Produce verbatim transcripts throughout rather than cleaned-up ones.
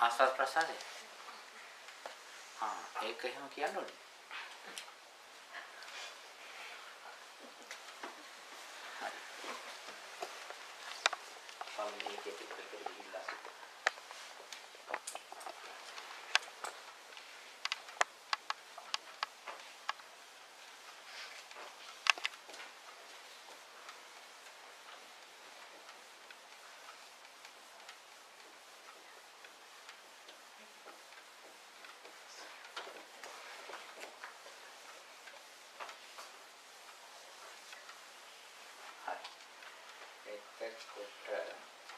ආස්වාද ප්‍රසාරය. ආ ඒක එහෙම කියන්න ඕනේ. හරි. පළවෙනි එකේ පිටට ගිහිල්ලා එතකොට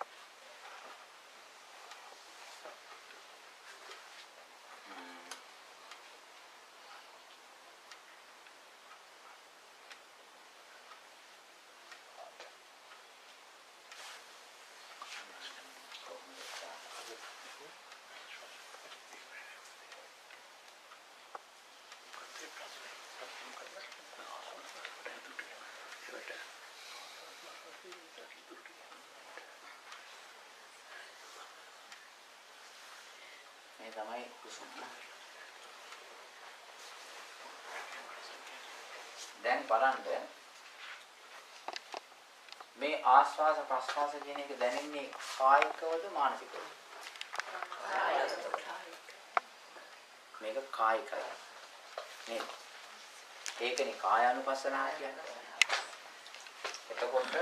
මේ තමයි කුසුම. දැන් බලන්න මේ ආස්වාස ප්‍රස්වාස කියන එක දැනෙන්නේ කායිකවද මානසිකවද? මේක කායිකයි. නේද? ඒකනේ කායානුපස්සනාව කියන්නේ. එතකොට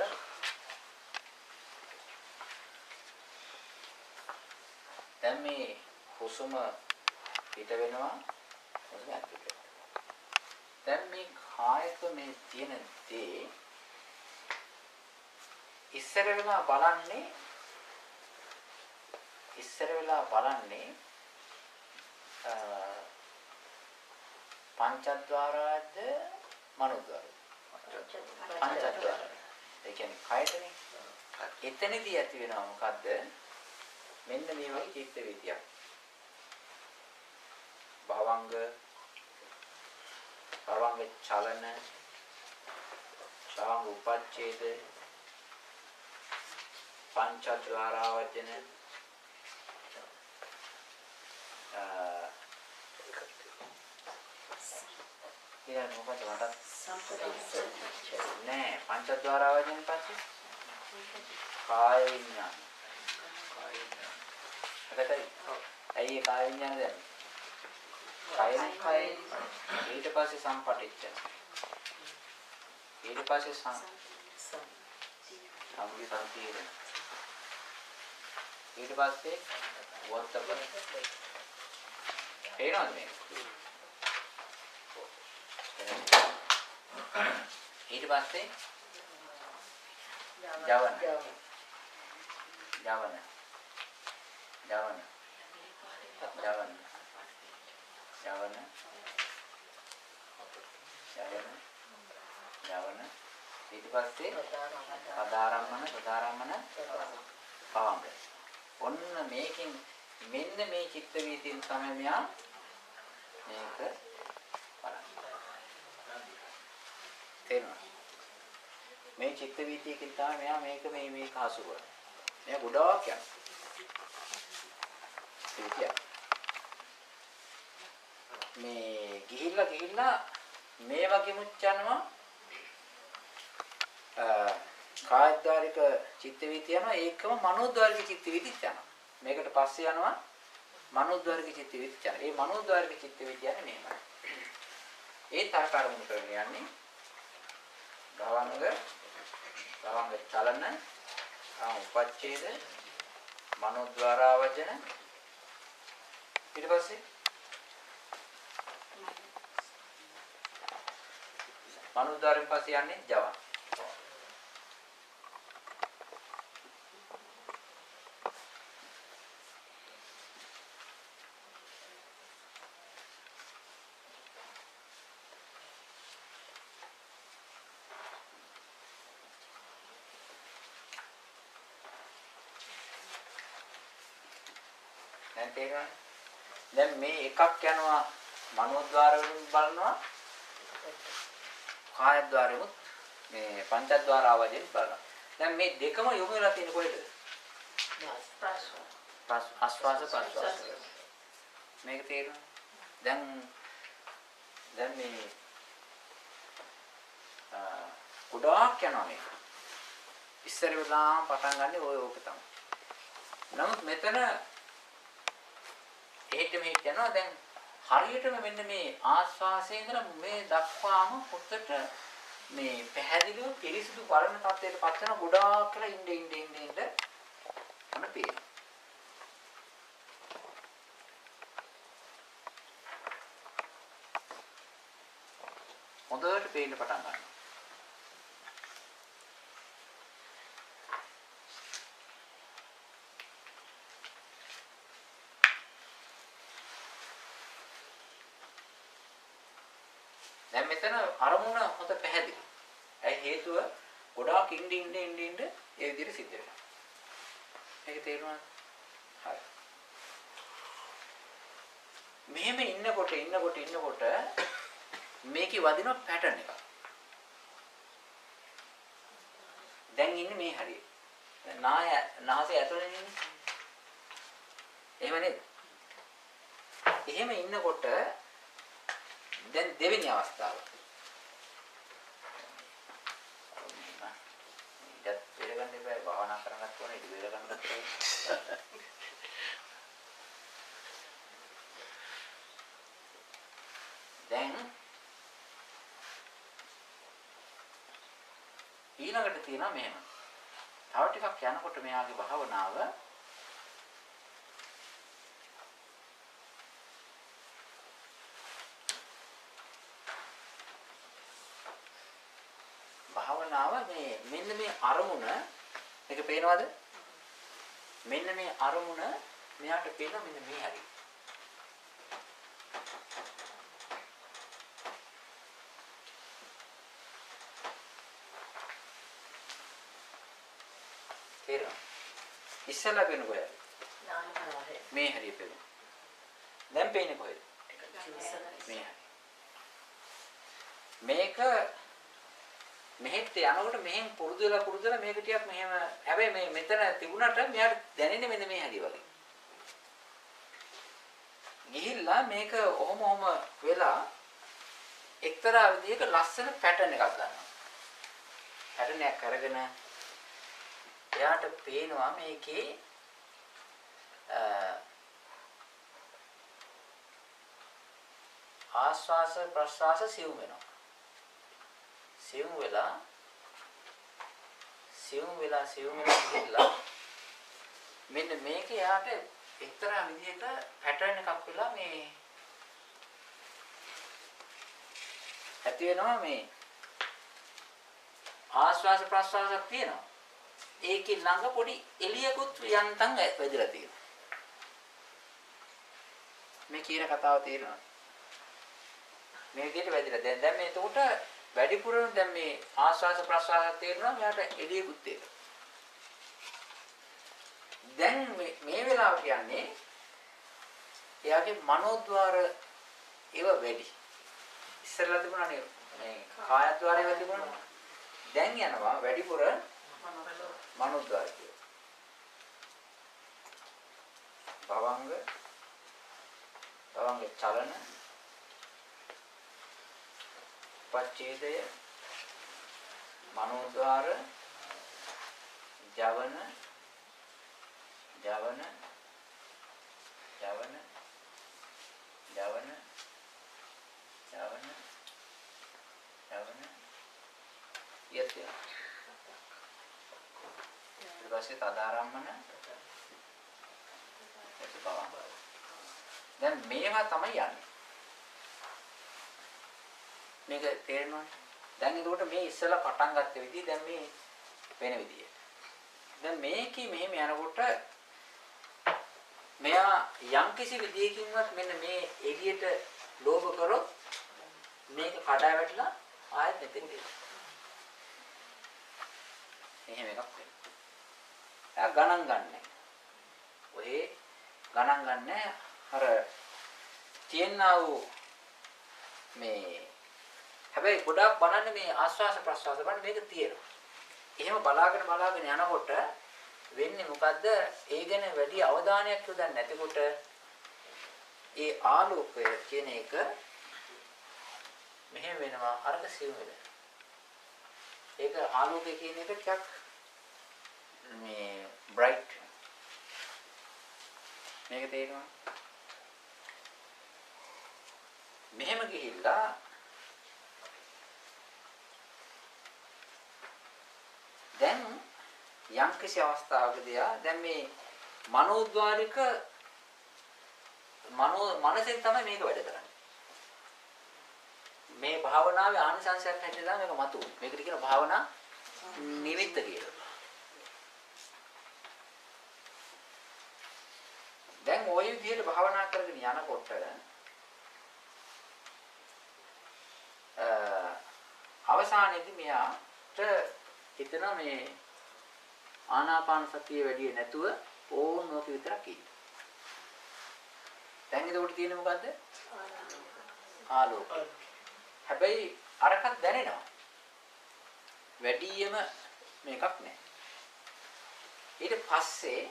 දැන් මේ කුසුම පිට වෙනවා හුස්ම ඇතුළට. දැන් මේ කායක මේ තියෙන දේ ඉස්සර වෙලා බලන්නේ ඉස්සර වෙලා බලන්නේ පංචද්වාරාද මනෝද්වාරාද? පංචද්වාරා. ඒ කියන්නේ කායතනේ. එතනදී ඇති වෙනවා මොකද්ද? මෙන්න මේ වගේ චිත්ත වීතියක්. භවංග භවංග චලන භවංග උපච්ඡේද පංචද්වාරාවචන අ ඊළඟ මොකද මට සම්පූර්ණ නෑ පංචද්වාරාවචන පස්සේ කාය විඥාන කාය විඥාන හදයි ඇයි ඒ කාය විඥාන දැන්නේ කායෙන් කාය ඊට පස්සේ සම්පටිච්ඡන ඊට පස්සේ සම් සම්පි සම්පීරණ ඊට පස්සේ වත්තප එනවද මේ ඊට පස්සේ ජවන ජවන ජවන ජවන ජවන ජවන ජවන ඊට පස්සේ සදාරම්මන සදාරම්මන පවංග. ඔන්න මේකෙන් මෙන්න මේ චිත්ත වීතියෙන් තමයි මෙයා මේක බලන්නේ. තේරුණා? මේ චිත්ත වීතියකින් තමයි මෙයා මේක මේ මේක හසු කරන්නේ. මෙයා ගොඩාක් යනවා. මේ ගිහිල්ලා ගිහිල්ලා මේ වගේ මුච් යනවා කායද්වාරික චිත්ත වීතිය යනවා ඒකම මනෝද්වාරික චිත්ත වීතිය යනවා මේකට පස්සේ යනවා මනෝද්වාරික චිත්ත වීතිය යනවා ඒ මනෝද්වාරික චිත්ත වීතිය යන්නේ මෙහෙමයි ඒ තරකරමු කරගෙන යන්නේ භවංග භවංග චලන උපච්ඡේද මනෝද්වාරාවචන ඊට පස්සේ මනෝද්වාරයෙන් පස්සේ යන්නේ ජවන්. දැන් තේරෙනවද? දැන් මේ එකක් යනවා මනෝද්වාර වලින් බලනවා කායද්වාරෙමුත් මේ පංචද්වාරාවජෙන් බලනවා. දැන් මේ දෙකම යොමු වෙලා තියෙන කොහෙද? ආස්වාස ප්‍රස්වාස. මේක තේරුණා? දැන් දැන් මේ ගොඩාක් යනවා මේක. ඉස්සර වෙලාම පටන් ගන්න ඔය ඕක තමයි. නමුත් මෙතන එහෙට මෙහෙට යනවා. දැන් හරියටම මෙන්න මේ ආස්වාසයේ ඉඳලා මේ දක්වාම පොතට මේ පැහැදිලිව පිරිසිදු බලන තත්ත්වයට පත් වෙන ගොඩාක් කියලා ඉන්න ඉන්න ඉන්න ඉන්න අන්න පේනවා. හොඳට පේන්න පටන් ගන්නවා. දැන් මෙතන අරමුණ හොඳ පැහැදිලි. ඒ හේතුව ගොඩාක් ඉඳ ඉඳ ඉඳ ඉඳ ඒ විදිහට සිද්ධ වෙනවා. මේක තේරුණාද? හරි. මෙහෙම ඉන්නකොට ඉන්නකොට ඉන්නකොට මේකේ වදින පැටර්න් එකක්. දැන් ඉන්නේ මේ හරිය. දැන් නාය නාසය ඇතුලේ ඉන්නේ. එහෙම නේද? එහෙම ඉන්නකොට දැන් දෙවෙනි අවස්ථාව. ඉඩත් බෙර ගන්න එපා. භාවනා කරන්නත් ඕනේ. ඉඩ බෙර ගන්නත් ඕනේ. දැන් ඊළඟට තියෙනවා මෙහෙම. තව ටිකක් යනකොට මෙයාගේ භාවනාව භාවනාව මේ මෙන්න මේ අරමුණ මේක පේනවද? මෙන්න මේ අරමුණ මෙයාට පේන මෙන්න මේ හැටි. තේරෙනවද? ඉස්සලා පේන කොහෙද? මේ හැටි පේනවා. දැන් පේන්නේ කොහෙද? මේ හැටි. මේක මෙහෙට යනකොට මෙහෙන් පුරුදු වෙලා පුරුදු වෙලා මේක ටිකක් මෙහෙම හැබැයි මේ මෙතන තිබුණාට මෙයාට දැනෙන්නේ මෙන්න මේ හැටි වගේ. ගිහිල්ලා මේක ඔහොම ඔහොම වෙලා එක්තරා විදිහක ලස්සන පැටර්න් එකක් ගන්නවා. පැටර්න් එකක් අරගෙන එයාට පේනවා මේකේ ආස්වාස ප්‍රස්වාස සිව් වෙනවා. සිව් වෙලා සිව් වෙලා සිව් වෙලා ගිහිල්ලා මෙන්න මේක එයාට එක්තරා විදිහක පැටර්න් එකක් වෙලා මේ ඇති වෙනවා මේ ආස්වාස ප්‍රස්වාසයක් තියෙනවා. ඒකේ ළඟ පොඩි එළියකුත් යන්තම් වැදලා තියෙනවා. මේ කියන කතාව තේරෙනවද? මේ විදිහට වැදලා දැන් දැන් මේ එතකොට වැඩිපුරම දැන් මේ ආස්වාස ප්‍රස්වාසයක් තේරෙනවා. මෙයාට එළියකුත් තේරෙනවා. දැන් මේ මේ වෙලාව කියන්නේ එයාගේ මනෝද්වාර ඒව වැඩි. ඉස්සරලා තිබුණානේ මේ කායද්වාරය වැඩි තිබුණා. දැන් යනවා වැඩිපුර මනෝද්වාර කියලා. භවංග භවංග චලන පච්ඡේදය මනෝද්වාර ජවන ජවන ජවන ජවන ජවන ජවන යත්‍ය ඊට පස්සේ තදාරම්මන ඒක බලන්න. දැන් මේවා තමයි යන්නේ. මේක තේරෙනවද? දැන් ඒකට මේ ඉස්සලා පටන් ගත්ත විදිහ දැන් මේ වෙන විදිය. දැන් මේකේ මෙහෙම යනකොට මෙයා යම්කිසි විදියකින්වත් මෙන්න මේ එළියට ලෝභ කරොත් මේක කඩා වැටලා ආයෙත් මෙතෙන් දෙනවා. එහෙම එකක් වෙනවා. එයා ගණන් ගන්නෑ. ඔය ගණන් ගන්නෑ අර තියෙනා වූ මේ හැබැයි ගොඩාක් බලන්නේ මේ ආස්වාස ප්‍රස්වාස බලන්න මේක තියෙනවා. එහෙම බලාගෙන බලාගෙන යනකොට වෙන්නේ මොකද්ද? ඒ ගැන වැඩි අවධානයක් යොදන්නේ නැතිකොට ඒ ආලෝකය කියන එක මෙහෙම වෙනවා අරක සිව් වෙන. ඒක ආලෝකය කියන එක ටිකක් මේ බ්‍රයිට් මේක තේරෙනවා. මෙහෙම ගිහිල්ලා දැන් යම් කිසි අවස්ථාවකදී දැන් මේ මනෝද්වාරික මනෝ මනසෙන් තමයි මේක වැඩ කරන්නේ. මේ භාවනාවේ ආනිසංසයක් හැටියට තමයි මේක මතුවේ. මේකට කියන භාවනා නිමිත්ත කියලා. දැන් ওই විදිහට භාවනා කරගෙන යනකොට අ අවසානයේදී මෙයාට හිතන මේ ආනාපාන සතිය වැඩි නැතුව ඕනෝක විතරක් ඉන්න. දැන් ඒකට තියෙන්නේ මොකද්ද? ආලෝකය. හැබැයි අරකට දැනෙනවා. වැඩියම මේකක් නැහැ. ඊට පස්සේ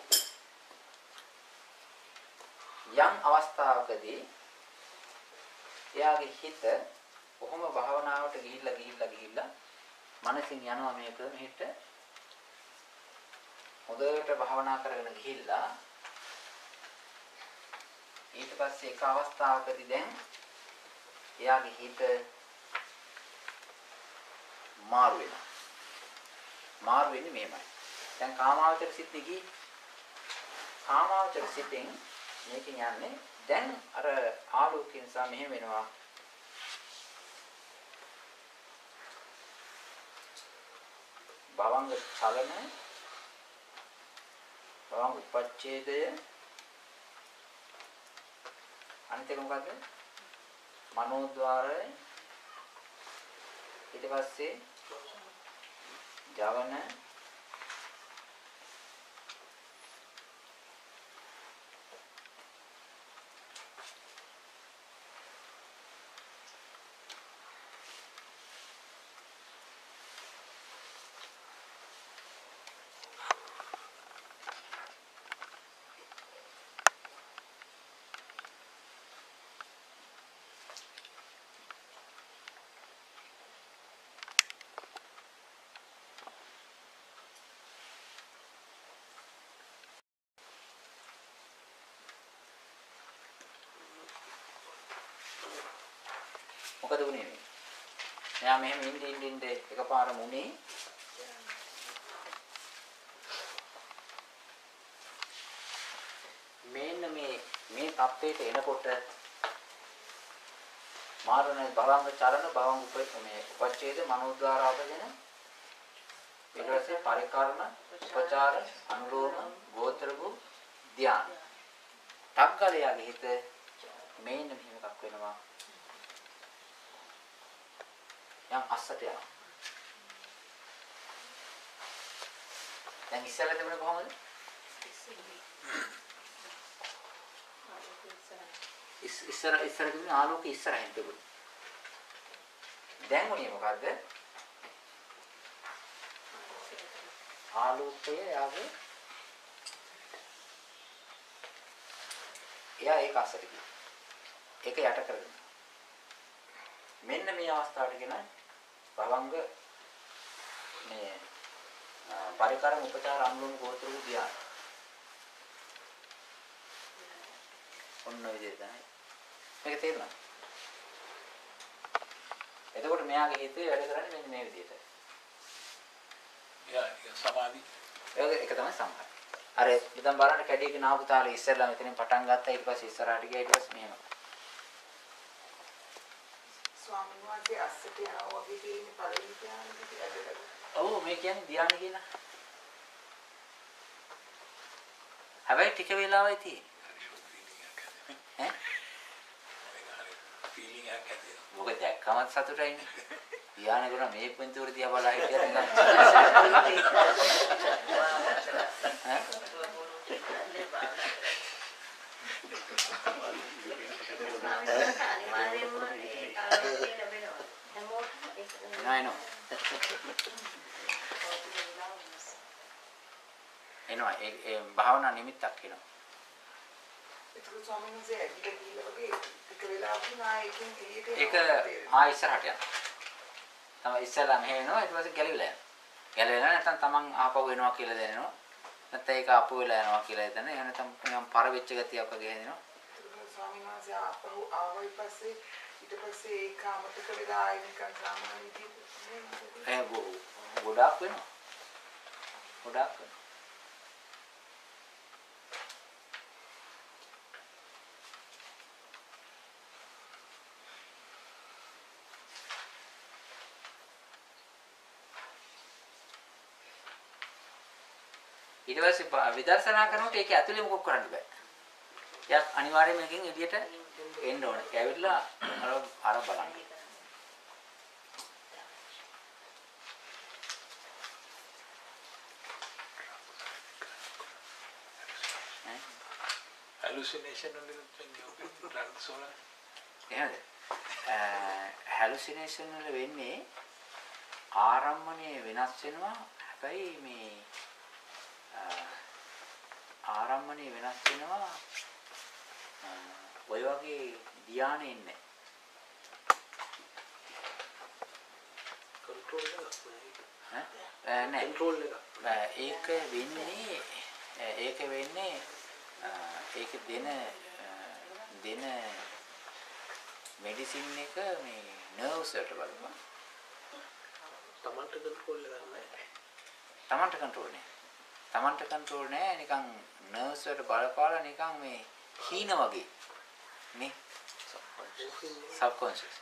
යම් අවස්ථාවකදී එයාගේ හිත කොහොම භාවනාවට ගිහිල්ලා ගිහිල්ලා ගිහිල්ලා මනසින් යනවා මේක මෙහෙට හොඳට භාවනා කරගෙන ගිහිල්ලා ඊට පස්සේ එක අවස්ථාවකදී දැන් එයාගේ හිත මාරු වෙනවා. මාරු වෙන්නේ මෙහෙමයි. දැන් කාමාවචර සිත් දිගී කාමාවචර සිතෙන් මේකෙන් යන්නේ දැන් අර ආලෝකය නිසා මෙහෙම වෙනවා. භවංග චලන භවංග උපච්ඡේදය අනිත් එක මොකද්ද? මනෝද්වාරය ඊට පස්සේ ජවන මොකද උනේ මේ? මෙයා මෙහෙම ඉඳින් ඉඳින් එකපාරම උනේ මේන්න මේ මේ තත්ත්වයට එනකොට මාරණ භවංග චරණ භවංග උප මේ උපච්ඡේද මනෝද්වාරාවගෙන ඊට පස්සේ පරිකර්ම උපචාර අනුලෝම ගෝත්‍රභු ධ්‍යාන තක්කලයාගේ හිත මේන්න මෙහෙම එකක් වෙනවා. යම් අස්සට යනවා. දැන් ඉස්සෙල්ලා තිබුණේ කොහොමද? ඉස්සර ඉස්සර තිබුණේ ආලෝකය ඉස්සරහින් තිබුණේ. දැන් උනේ මොකද්ද? ආලෝකය යාගේ එයා ඒක අස්සට ගියා. ඒක යට කරගෙන. මෙන්න මේ අවස්ථාවට කියන භවංග මේ පරිකරම උපචාර අනුලෝම ගෝත්‍ර ධ්‍යාන. ඔන්න ඔය විදිහට තමයි. මේක තේරුණා? එතකොට මෙයාගේ හිතේ වැඩ කරන්නේ මෙන්න මේ විදිහට. යා සමාධි. ඒක ඒක තමයි සම්පන්න. අර ඉතින් බලන්න කැඩියකින් ආපු තාලේ ඉස්සෙල්ලා මෙතනින් පටන් ගත්තා ඊට පස්සේ ඉස්සරහට ගියා ඊට පස්සේ මෙහෙම. ස්වාමීන් වහන්සේ අස්සට යනවා වගේ තියෙන පළවෙනි ධ්‍යානෙ. ඔව් මේ කියන්නේ ධ්‍යාන කියන. හැබැයි ටික වෙලාවයි තියෙන්නේ. ඈ? ෆීලිං එකක් ඇති. මොකද දැක්කමත් සතුටයිනේ. ධ්‍යාන කරන මේ පින්තූර දිහා බලලා හිටියද නිකන්. ඈ? No, I know. එනවා ඒ භාවනා නිමිත්තක් වෙනවා. ඒක ස්වාමීන් වහන්සේ ඇවිල්ලා ගිහිල්ලා වගේ එක වෙලාවකින් ආයෙකින් එළියට ඒක ආ ඉස්සරහට යනවා. තමයි ඉස්සරලා මෙහෙ වෙනවා ඊට පස්සේ ගැලවිලා යනවා. ගැලවෙලා නැත්නම් තමන් ආපහු වෙනවා කියලා දැනෙනවා. නැත්නම් ඒක ආපහු වෙලා යනවා කියලා දැනෙනවා. එහෙම නැත්නම් නිකන් පර වෙච්ච ගතියක් වගේ හැදෙනවා. ඒක ස්වාමීන් වහන්සේ ආපහු ආවයි පස්සේ ඊට පස්සේ ඒක අමතක වෙලා ආයෙ නිකන් සාමාන්‍ය විදිහට ඒ ගොඩාක් වෙනවා. ගොඩාක් වෙනවා. ඊට පස්සේ විදර්ශනා කරනකොට ඒක ඇතුලේ මොකක් කරන්න බෑ. එයා අනිවාර්යයෙන්ම එකකින් එළියට එන්න ඕනේ. ඒ ඇවිල්ලා අර අර බලන්න. hallucination වලින් drugs වල එහෙමද? hallucination වල වෙන්නේ ආරම්මණය වෙනස් වෙනවා. හැබැයි මේ ආරම්මණය වෙනස් වෙනවා ඔය වගේ ධානය ඉන්නේ control එක ඈ නෑ control එක ඒක වෙන්නේ ඒක වෙන්නේ ඒක දෙන දෙන මෙඩිසින් එක මේ නර්ව්ස් වලට බලපන් තමන්ට control එක නැහැ තමන්ට control නෑ තමන්ට control නෑ නිකන් නර්ව්ස් වලට බලපාලා නිකන් මේ හීන වගේ නේ subconscious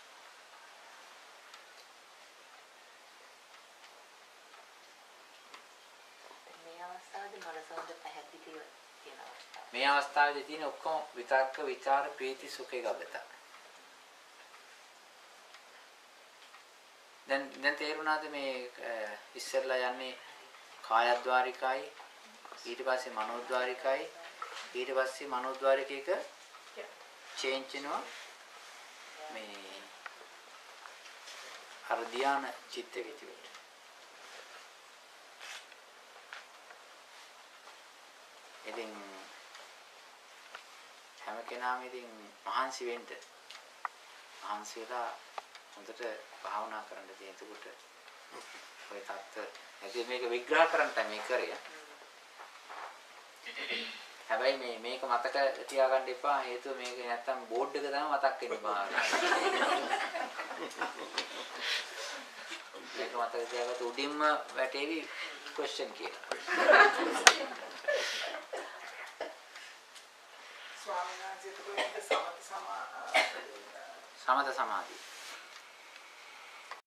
මේ අවස්ථාවේදී මනස හොඳ පැහැදිලිව තියෙන අවස්ථාව. මේ අවස්ථාවේදී තියෙන ඔක්කොම විතක්ක ਵਿਚාර ප්‍රීති සුඛ ඒකගත. දැන් දැන් තේරුණාද මේ ඉස්සෙල්ලා යන්නේ කායද්්වාරිකයි ඊට පස්සේ මනෝද්්වාරිකයි ඊට පස්සේ මනෝද්්වාරිකයක චේන්ජ් වෙනවා මේ අර ධාන චිත්ත විචිත ඉතින් හැම කෙනාම ඉතින් මහන්සි වෙන්න මහන්සි වෙලා හොඳට භාවනා කරන්න තියෙන එතකොට ඔය තාත්ත නැති මේක විග්‍රහ කරන්න තමයි කරේ. හැබැයි මේ මේක මතක තියාගන්න එපා හේතුව මේක නැත්තම් බෝඩ් එක තමයි මතක් වෙන්නේ බාහිර. මේක මතක තියාගත්ත උඩින්ම වැටේවි ක්වෙස්චන් කියලා. ස්වාමීන් වහන්සේ සමත සමා සමත සමාධි